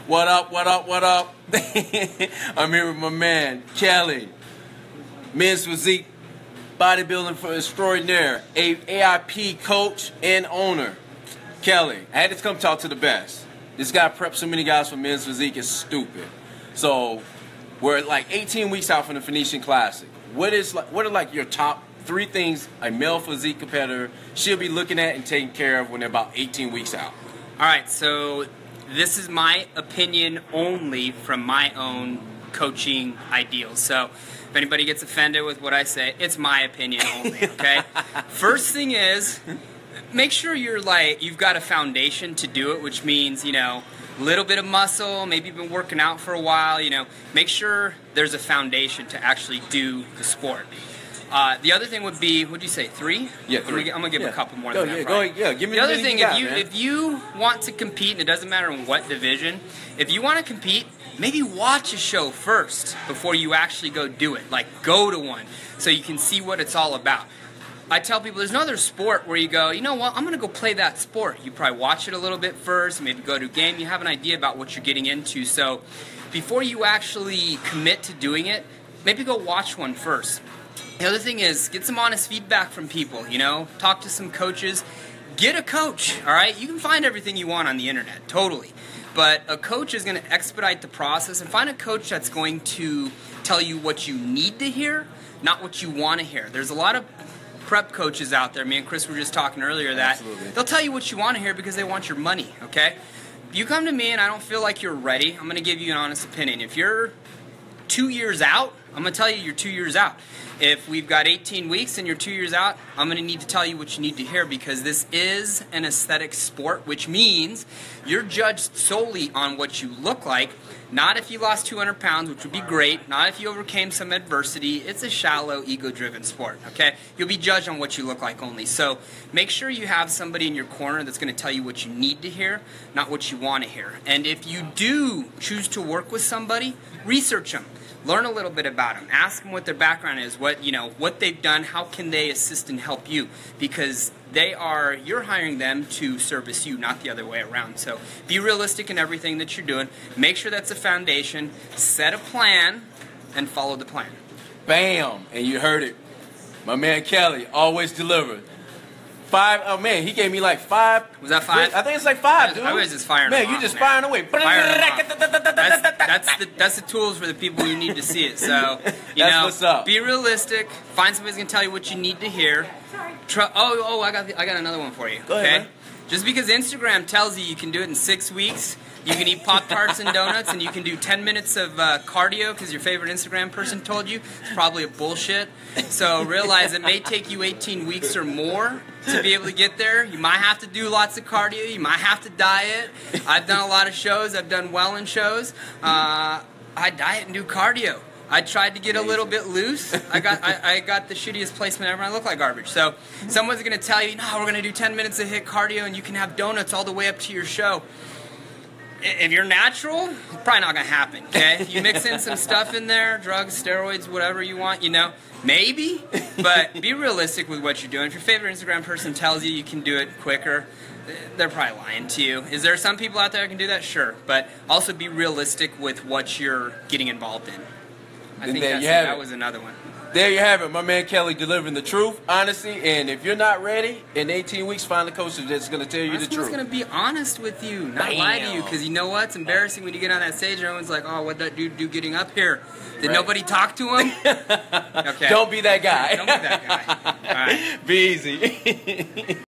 What up, what up, what up? I'm here with my man, Kelly. Men's Physique Bodybuilding for Extraordinaire, AIP coach and owner. Kelly, I had to come talk to the best. This guy prepped so many guys for Men's Physique, it's stupid. So, we're like 18 weeks out from the Phoenician Classic. What are like your top 3 things a male physique competitor should be looking at and taking care of when they're about 18 weeks out? All right, so this is my opinion only from my own coaching ideals. So if anybody gets offended with what I say, it's my opinion only, okay? First thing is, make sure you've got a foundation to do it, which means, a little bit of muscle, maybe you've been working out for a while, make sure there's a foundation to actually do the sport. The other thing would be, what'd you say, 3? Yeah, 3. I'm gonna give a couple more than that. Go ahead, yeah. Give me the other thing. If If you want to compete, and it doesn't matter in what division, if you want to compete, maybe watch a show first before you actually go do it. Like, go to one so you can see what it's all about. I tell people there's no other sport where you go, you know what, I'm gonna go play that sport. You probably watch it a little bit first, maybe go to a game. You have an idea about what you're getting into. So before you actually commit to doing it, maybe go watch one first. The other thing is, get some honest feedback from people, talk to some coaches. Get a coach, all right? You can find everything you want on the internet, totally. But a coach is going to expedite the process, and find a coach that's going to tell you what you need to hear, not what you want to hear. There's a lot of prep coaches out there, me and Chris were just talking earlier, that they'll tell you what you want to hear because they want your money, okay? If you come to me and I don't feel like you're ready, I'm going to give you an honest opinion. If you're 2 years out, I'm going to tell you you're 2 years out. If we've got 18 weeks and you're 2 years out, I'm going to need to tell you what you need to hear, because this is an aesthetic sport, which means you're judged solely on what you look like, not if you lost 200 pounds, which would be great, not if you overcame some adversity. It's a shallow, ego-driven sport, okay? You'll be judged on what you look like only. So make sure you have somebody in your corner that's going to tell you what you need to hear, not what you want to hear. And if you do choose to work with somebody, research them. Learn a little bit about them. Ask them what their background is, what they've done, how can they assist and help you, because you're hiring them to service you, not the other way around. So be realistic in everything that you're doing. Make sure that's a foundation. Set a plan and follow the plan. Bam! And you heard it. My man Kelly always delivered. 5, oh man, he gave me like 5. Was that 5? I think it's like 5, dude. I was just firing man, them you off, just man. firing away. That's the tools for the people who need to see it. So, what's up. Be realistic. Find somebody who's gonna tell you what you need to hear. I got another one for you. Go ahead, man. Just because Instagram tells you can do it in 6 weeks, you can eat Pop-Tarts and donuts, and you can do 10 minutes of cardio because your favorite Instagram person told you, it's probably a bullshit. So realize it may take you 18 weeks or more to be able to get there. You might have to do lots of cardio. You might have to diet. I've done a lot of shows. I've done well in shows. I diet and do cardio. I tried to get a little bit loose. I got the shittiest placement ever. I look like garbage. So someone's going to tell you, no, we're going to do 10 minutes of HIIT cardio and you can have donuts all the way up to your show. If you're natural, it's probably not going to happen, okay? If you mix in some stuff in there, drugs, steroids, whatever you want, maybe. But be realistic with what you're doing. If your favorite Instagram person tells you you can do it quicker, they're probably lying to you. Is there some people out there who can do that? Sure. But also be realistic with what you're getting involved in. I think that was another one. There you have it, my man Kelly delivering the truth, honesty, and if you're not ready, in 18 weeks, find a coach that's going to tell you the truth. Someone's going to be honest with you, not lie to you, because you know what? It's embarrassing when you get on that stage and everyone's like, oh, what'd that dude do getting up here? Did nobody talk to him? Okay. Don't be that guy. Don't be that guy. All right. Be easy.